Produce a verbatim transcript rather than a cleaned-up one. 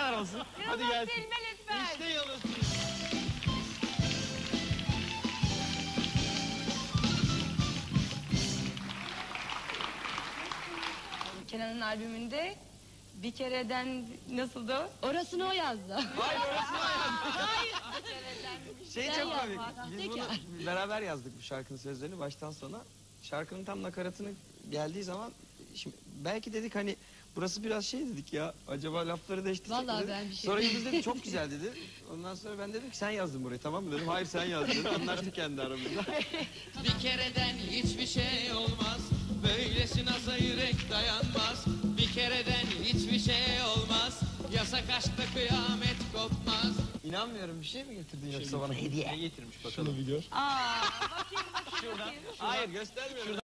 kadar olsun. Hadi Yıldız gelsin. Tilbe lütfen. İşte Yıldız. Kenan'ın albümünde bir kereden nasıldı o? Orasını o yazdı. Hayır orasını Hayır. Şey Sen çok komik. yapma, Biz sahtekar. bunu beraber yazdık bu şarkının sözlerini baştan sona. Şarkının tam nakaratını geldiği zaman şimdi belki dedik hani burası biraz şey dedik ya acaba lafları değiştirsek mi Vallahi dedik. ben bir şey Sonra Yıldız dedi çok güzel dedi. Ondan sonra ben dedim ki sen yazdın burayı tamam mı dedim. Hayır sen yazdın dedi. Anlaştık kendi aramızda. Bir kereden hiçbir şey olmaz. Böylesi naza yürek dayanmaz. Bir kereden hiçbir şey olmaz. Yasak aşkta kıyamet kopmaz. İnanmıyorum bir şey mi getirdin yoksa bana hediye? Ne getirmiş bakalım. Aa, bakayım bakayım. Hayır göstermiyorum.